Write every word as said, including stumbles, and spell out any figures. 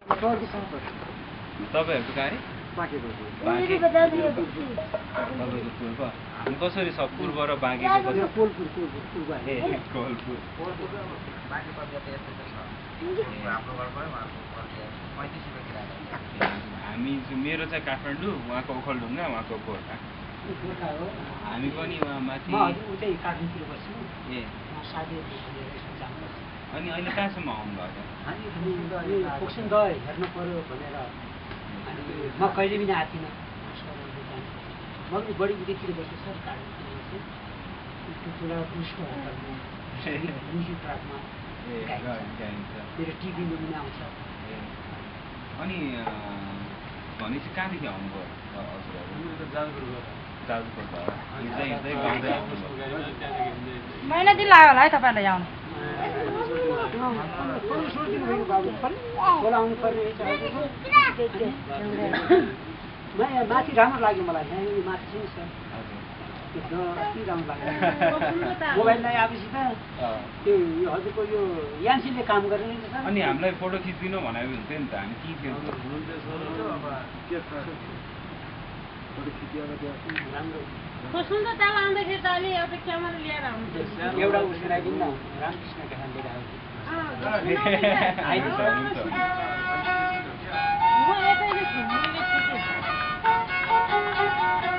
तपाईँहरूको गाडी बाँकेको तपाईँको पूर्व अनि कसरी छ पूर्व र बाँकेको कसरी कोलपुर कोलपुर पूर्व ए कोलपुर हामी मेरो चाहिँ काठमाडौँ उहाँको ओखलढुङ्गा उहाँको गोर्खा हामी पनि उहाँ माथि उतै काठमाडौँतिर बस्छु ए अनि अहिले कहाँसम्म आउनुभएको हामी पोक्सन गयो हेर्नु पर्यो भनेर अनि म कहिले पनि आएको थिइनँ म पनि बढी उतैतिर बस्छु सर काठमाडौँतिर ठुल्ठुला पुलिसको होटलमा म्युजिक ट्र्याकमा मेरो टिभीमा पनि आउँछ अनि भनेपछि कहाँदेखि आउनुभयो हजुरहरू जाजपुर भयो हिँड्दै हिँड्दै गाउँदै आउनुभयो महिना दिन लाग्यो होला है तपाईँलाई आउनु बोलाउनु पर्ने माथि राम्रो लाग्यो मलाई यहाँ माथि चाहिँ सर कति राम्रो लाग्यो मोबाइलमा आएपछि त त्यो हजुरको यो यान्सीले काम गर्ने नि सर अनि हामीलाई फोटो खिचिदिनु भनेको हुन्थ्यो नि त हामी खिच्थ्यौँ एउटा उसको लागि न रामकृष्ण काठमाडौँ लिएर आउँछु